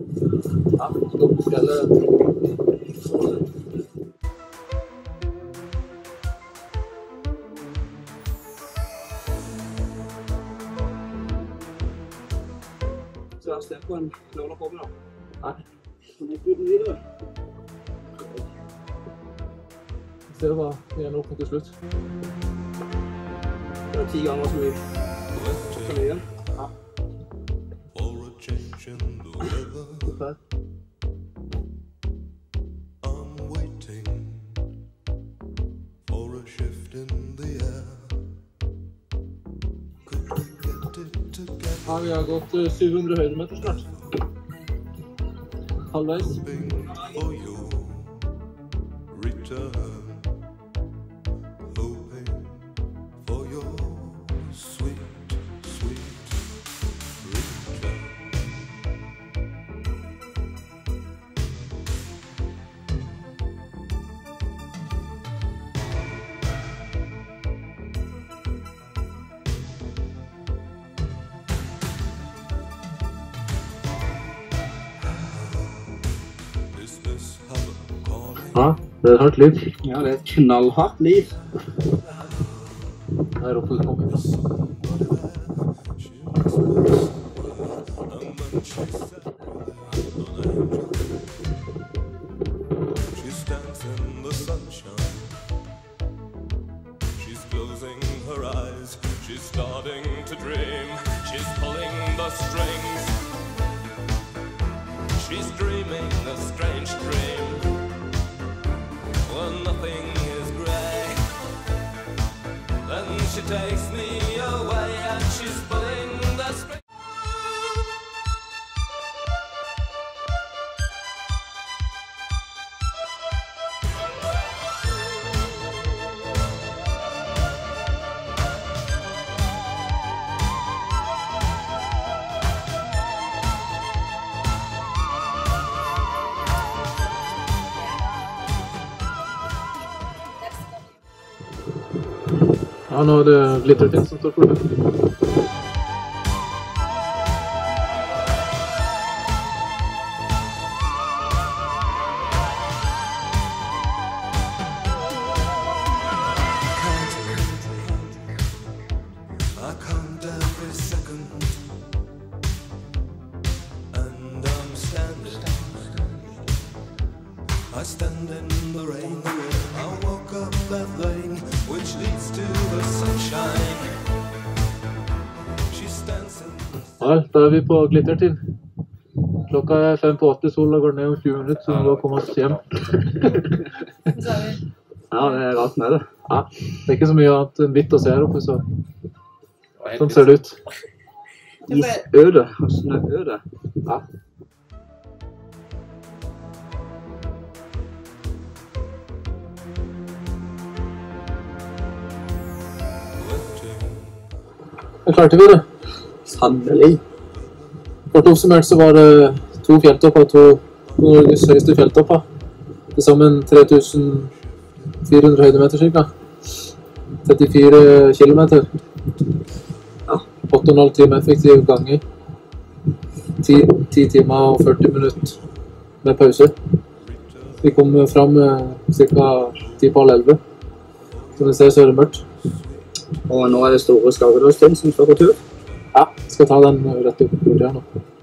Ja, så går på fjellet. Så jeg sted på en låla på meg da? Nei. Så gikk uten videre. Se hva vi ender opp med til slutt. Det er 10 ganger så mye. Ja. Der. Ja, vi har gått 700 høydemeter snart. Halvveis. Ja, det er et hardt liv. Ja, det er et knallhardt liv. Her oppe det kommer fra. She's dreaming a strange dream. Well, nothing is grey. Then she takes me away and she's pulling the string. Ja, nå er det Glittertind som står for det. I stand in the rain, I walk up that lane which leads to the sunshine. She stands in the... Ja, da er vi på Glittertind. Klokka er 5:08, sola går ned om 20 minutter, så vi må komme oss hjem. Ja, det er rart med det. Ja, det er ikke så mye annet enn hvitt å se her oppe, så sånn ser det ut. Isøde og snøøde. Ja. Da klarte vi det. Sannelig. Kort oppsummert så var det 2 fjelltopper, 2 Norges høyeste fjelltopper. Til sammen 3400 høydemeter cirka. 34 kilometer. Ja, 8,5 timer effektiv gange. 10 timer og 40 minutter med pause. Vi kom fram cirka 10:30. Som dere ser så er det mørkt. Og nå er det store Skagerøstind som står på tur. Ja, skal ta den rett opp på her nå.